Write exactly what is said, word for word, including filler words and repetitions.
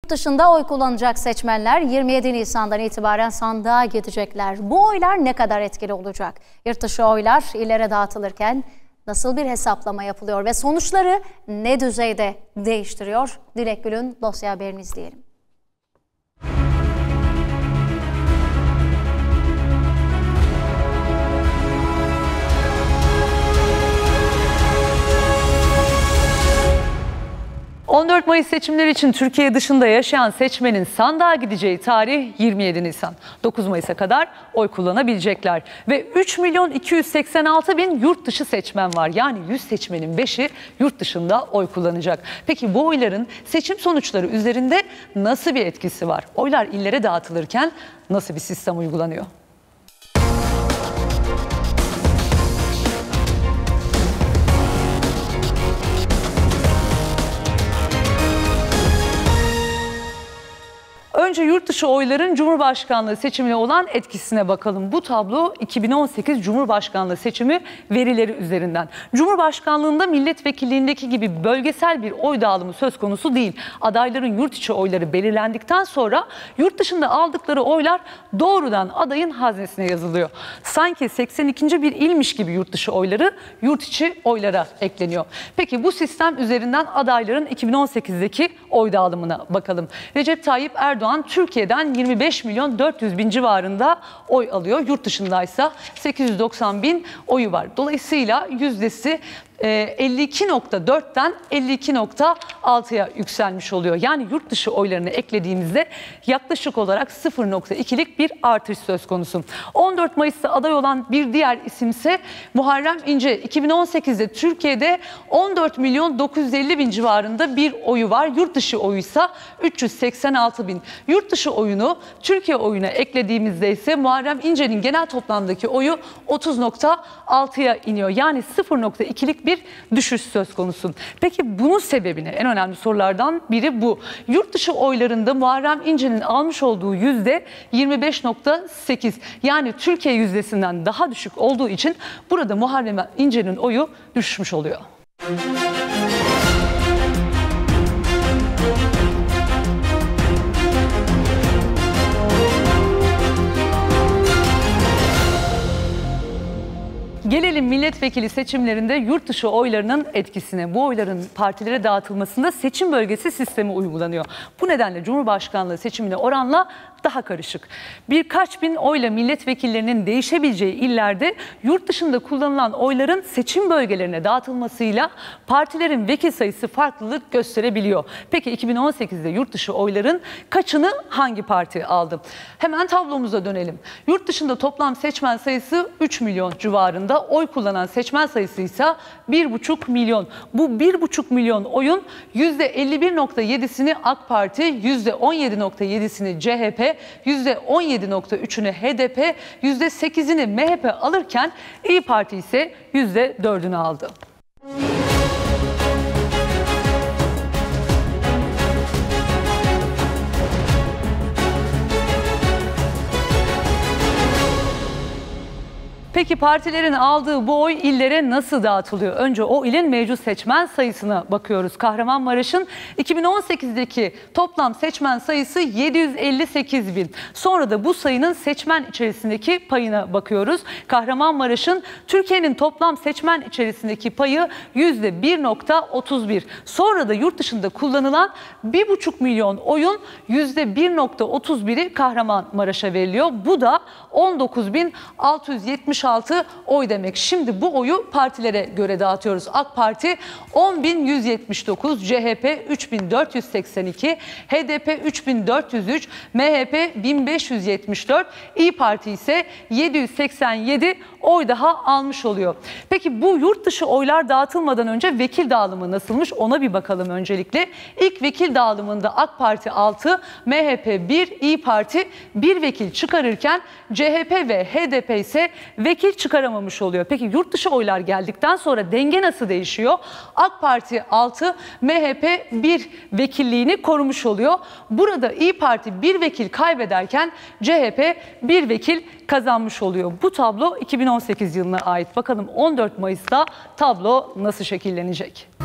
Yurt dışında oy kullanacak seçmenler yirmi yedi Nisan'dan itibaren sandığa gidecekler. Bu oylar ne kadar etkili olacak? Yurt dışı oylar illere dağıtılırken nasıl bir hesaplama yapılıyor ve sonuçları ne düzeyde değiştiriyor? Dilek Gül'ün dosya haberini izleyelim. on dört Mayıs seçimleri için Türkiye dışında yaşayan seçmenin sandığa gideceği tarih yirmi yedi Nisan. dokuz Mayıs'a kadar oy kullanabilecekler. Ve üç milyon iki yüz seksen altı bin yurt dışı seçmen var. Yani yüz seçmenin beşi yurt dışında oy kullanacak. Peki bu oyların seçim sonuçları üzerinde nasıl bir etkisi var? Oylar illere dağıtılırken nasıl bir sistem uygulanıyor? Önce yurt dışı oyların Cumhurbaşkanlığı seçimine olan etkisine bakalım. Bu tablo iki bin on sekiz Cumhurbaşkanlığı seçimi verileri üzerinden. Cumhurbaşkanlığında milletvekilliğindeki gibi bölgesel bir oy dağılımı söz konusu değil. Adayların yurt içi oyları belirlendikten sonra yurt dışında aldıkları oylar doğrudan adayın haznesine yazılıyor. Sanki seksen ikinci bir ilmiş gibi yurt dışı oyları yurt içi oylara ekleniyor. Peki bu sistem üzerinden adayların iki bin on sekizdeki oy dağılımına bakalım. Recep Tayyip Erdoğan Türkiye'den yirmi beş milyon dört yüz bin civarında oy alıyor. Yurt dışındaysa sekiz yüz doksan bin oyu var. Dolayısıyla yüzdesi elli iki nokta dörtten elli iki nokta altıya yükselmiş oluyor. Yani yurt dışı oylarını eklediğimizde yaklaşık olarak sıfır nokta ikilik bir artış söz konusu. on dört Mayıs'ta aday olan bir diğer isimse Muharrem İnce. iki bin on sekizde Türkiye'de on dört milyon dokuz yüz elli bin civarında bir oyu var. Yurt dışı oyuysa üç yüz seksen altı bin. Yurt dışı oyunu Türkiye oyuna eklediğimizde ise Muharrem İnce'nin genel toplamdaki oyu otuz nokta altıya iniyor. Yani sıfır nokta ikilik bir bir düşüş söz konusu. Peki bunun sebebini, en önemli sorulardan biri bu. Yurt dışı oylarında Muharrem İnce'nin almış olduğu yüzde yirmi beş nokta sekiz. Yani Türkiye yüzdesinden daha düşük olduğu için burada Muharrem İnce'nin oyu düşmüş oluyor. Gelelim milletvekili seçimlerinde yurt dışı oylarının etkisine. Bu oyların partilere dağıtılmasında seçim bölgesi sistemi uygulanıyor. Bu nedenle Cumhurbaşkanlığı seçimine oranla daha karışık. Birkaç bin oyla milletvekillerinin değişebileceği illerde yurt dışında kullanılan oyların seçim bölgelerine dağıtılmasıyla partilerin vekil sayısı farklılık gösterebiliyor. Peki iki bin on sekizde yurt dışı oyların kaçını hangi parti aldı? Hemen tablomuza dönelim. Yurt dışında toplam seçmen sayısı üç milyon civarında. Oy kullanan seçmen sayısı ise bir buçuk milyon. Bu bir buçuk milyon oyun yüzde elli bir nokta yedisini AK Parti, yüzde on yedi nokta yedisini C H P, yüzde on yedi nokta üçünü H D P, yüzde sekizini M H P alırken İYİ Parti ise yüzde dördünü aldı. Peki partilerin aldığı bu oy illere nasıl dağıtılıyor? Önce o ilin mevcut seçmen sayısına bakıyoruz. Kahramanmaraş'ın iki bin on sekizdeki toplam seçmen sayısı yedi yüz elli sekiz bin. Sonra da bu sayının seçmen içerisindeki payına bakıyoruz. Kahramanmaraş'ın Türkiye'nin toplam seçmen içerisindeki payı yüzde bir nokta otuz bir. Sonra da yurt dışında kullanılan bir buçuk milyon oyun yüzde bir nokta otuz biri Kahramanmaraş'a veriliyor. Bu da on dokuz bin altı yüz yetmiş altı oy demek. Şimdi bu oyu partilere göre dağıtıyoruz. AK Parti on bin yüz yetmiş dokuz, C H P üç bin dört yüz seksen iki, H D P üç bin dört yüz üç, M H P bin beş yüz yetmiş dört, İYİ Parti ise yedi yüz seksen yedi oy daha almış oluyor. Peki bu yurt dışı oylar dağıtılmadan önce vekil dağılımı nasılmış? Ona bir bakalım öncelikle. İlk vekil dağılımında AK Parti altı, M H P bir, İYİ Parti bir vekil çıkarırken C H P ve H D P ise vekil çıkaramamış oluyor. Peki yurt dışı oylar geldikten sonra denge nasıl değişiyor? AK Parti altı, M H P bir vekilliğini korumuş oluyor. Burada İYİ Parti bir vekil kaybederken C H P bir vekil kazanmış oluyor. Bu tablo iki bin on sekiz yılına ait. Bakalım on dört Mayıs'ta tablo nasıl şekillenecek?